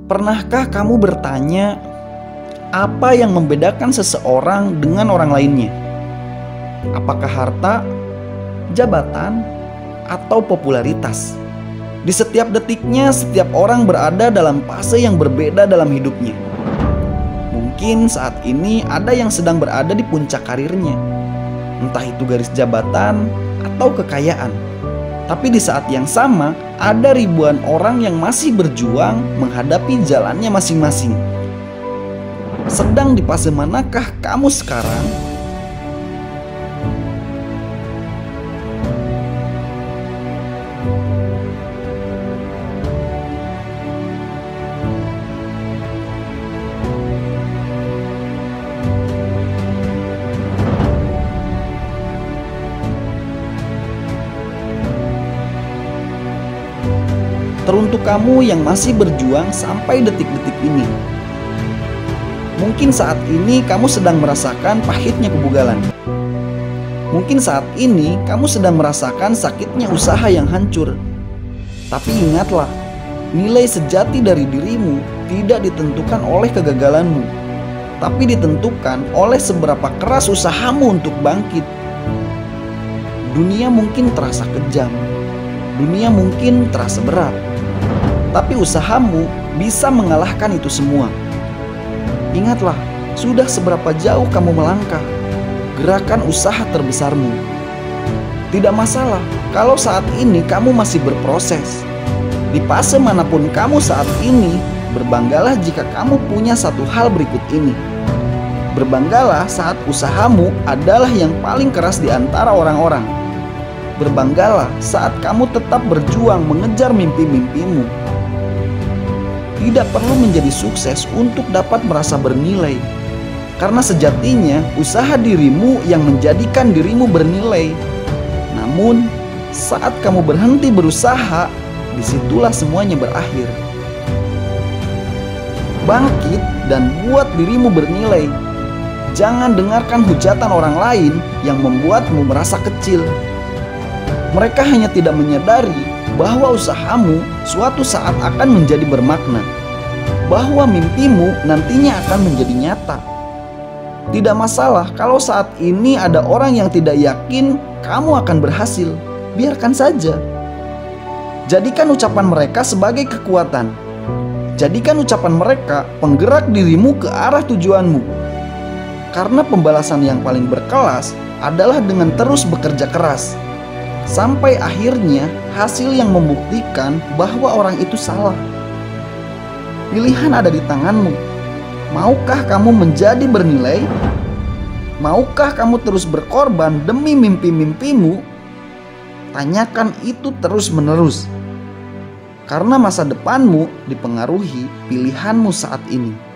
Pernahkah kamu bertanya, apa yang membedakan seseorang dengan orang lainnya? Apakah harta, jabatan, atau popularitas? Di setiap detiknya, setiap orang berada dalam fase yang berbeda dalam hidupnya. Mungkin saat ini ada yang sedang berada di puncak karirnya, entah itu garis jabatan atau kekayaan. Tapi di saat yang sama, ada ribuan orang yang masih berjuang menghadapi jalannya masing-masing. Sedang di fase manakah kamu sekarang? Teruntuk kamu yang masih berjuang sampai detik-detik ini, mungkin saat ini kamu sedang merasakan pahitnya kebugalan. Mungkin saat ini kamu sedang merasakan sakitnya usaha yang hancur. Tapi ingatlah, nilai sejati dari dirimu tidak ditentukan oleh kegagalanmu, tapi ditentukan oleh seberapa keras usahamu untuk bangkit. Dunia mungkin terasa kejam, dunia mungkin terasa berat, tapi usahamu bisa mengalahkan itu semua. Ingatlah, sudah seberapa jauh kamu melangkah, gerakan usaha terbesarmu. Tidak masalah kalau saat ini kamu masih berproses. Di fase manapun kamu saat ini, berbanggalah jika kamu punya satu hal berikut ini. Berbanggalah saat usahamu adalah yang paling keras di antara orang-orang. Berbanggalah saat kamu tetap berjuang mengejar mimpi-mimpimu. Tidak perlu menjadi sukses untuk dapat merasa bernilai, karena sejatinya usaha dirimu yang menjadikan dirimu bernilai. Namun, saat kamu berhenti berusaha, disitulah semuanya berakhir. Bangkit dan buat dirimu bernilai. Jangan dengarkan hujatan orang lain yang membuatmu merasa kecil. Mereka hanya tidak menyadari bahwa usahamu suatu saat akan menjadi bermakna, bahwa mimpimu nantinya akan menjadi nyata. Tidak masalah kalau saat ini ada orang yang tidak yakin kamu akan berhasil. Biarkan saja. Jadikan ucapan mereka sebagai kekuatan. Jadikan ucapan mereka penggerak dirimu ke arah tujuanmu. Karena pembalasan yang paling berkelas adalah dengan terus bekerja keras, sampai akhirnya hasil yang membuktikan bahwa orang itu salah. Pilihan ada di tanganmu. Maukah kamu menjadi bernilai? Maukah kamu terus berkorban demi mimpi-mimpimu? Tanyakan itu terus-menerus. Karena masa depanmu dipengaruhi pilihanmu saat ini.